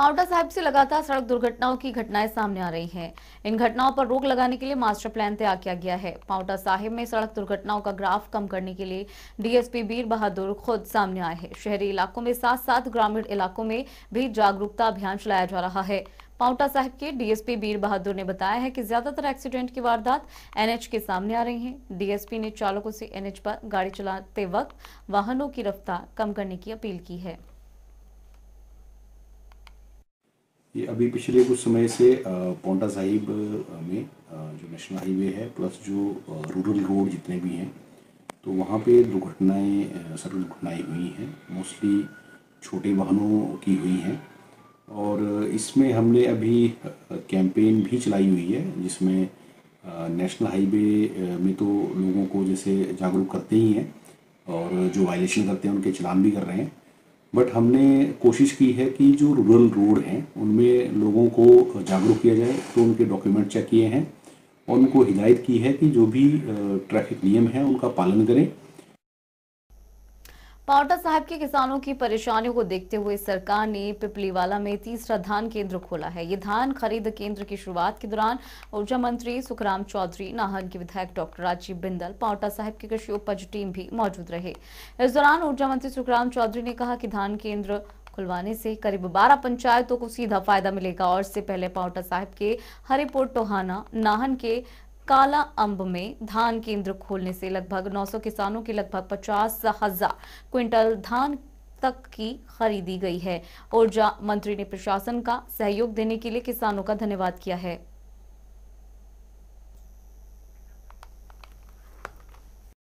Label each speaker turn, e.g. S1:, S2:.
S1: पांवटा साहिब से लगातार सड़क दुर्घटनाओं की घटनाएं सामने आ रही हैं। इन घटनाओं पर रोक लगाने के लिए मास्टर प्लान तैयार किया गया है। पांवटा साहिब में सड़क दुर्घटनाओं का ग्राफ कम करने के लिए डीएसपी बीर बहादुर खुद सामने आए हैं। शहरी इलाकों में साथ साथ ग्रामीण इलाकों में भी जागरूकता अभियान चलाया जा रहा है। पांवटा साहिब के डीएसपी बीर बहादुर ने बताया है कि ज्यादातर एक्सीडेंट की वारदात एनएच के सामने आ रही हैं। डीएसपी ने चालकों से एनएच पर गाड़ी चलाते वक्त वाहनों की रफ्तार कम करने की अपील की है।
S2: ये अभी पिछले कुछ समय से पांवटा साहिब में जो नेशनल हाईवे है प्लस जो रूरल रोड जितने भी हैं तो वहाँ पे दुर्घटनाएं सड़क दुर्घटनाएं हुई हैं। मोस्टली छोटे वाहनों की हुई हैं और इसमें हमने अभी कैंपेन भी चलाई हुई है जिसमें नेशनल हाईवे में तो लोगों को जैसे जागरूक करते ही हैं और जो वायलेशन करते हैं उनके चालान भी कर रहे हैं। बट हमने कोशिश की है कि जो रूरल रोड हैं उनमें लोगों को जागरूक किया जाए, तो उनके डॉक्यूमेंट चेक किए हैं और उनको हिदायत की है कि जो भी ट्रैफिक नियम है उनका पालन करें।
S1: पांवटा साहिब के किसानों की परेशानियों को देखते हुए सरकार ने पिपलीवाला में तीसरा धान केंद्र खोला है। ये धान खरीद केंद्र की शुरुआत के दौरान ऊर्जा मंत्री सुखराम चौधरी, नाहन के विधायक डॉक्टर राजीव बिंदल, पांवटा साहिब की कृषि उपज टीम भी मौजूद रहे। इस दौरान ऊर्जा मंत्री सुखराम चौधरी ने कहा कि धान केंद्र खुलवाने से करीब 12 पंचायतों को सीधा फायदा मिलेगा और इससे पहले पांवटा साहिब के हरिपुर टोहाना, नाहन के काला अंब में धान केंद्र खोलने से लगभग 900 किसानों की लगभग 50,000 क्विंटल धान तक की खरीदी गई है। ऊर्जा मंत्री ने प्रशासन का सहयोग देने के लिए किसानों का धन्यवाद किया है।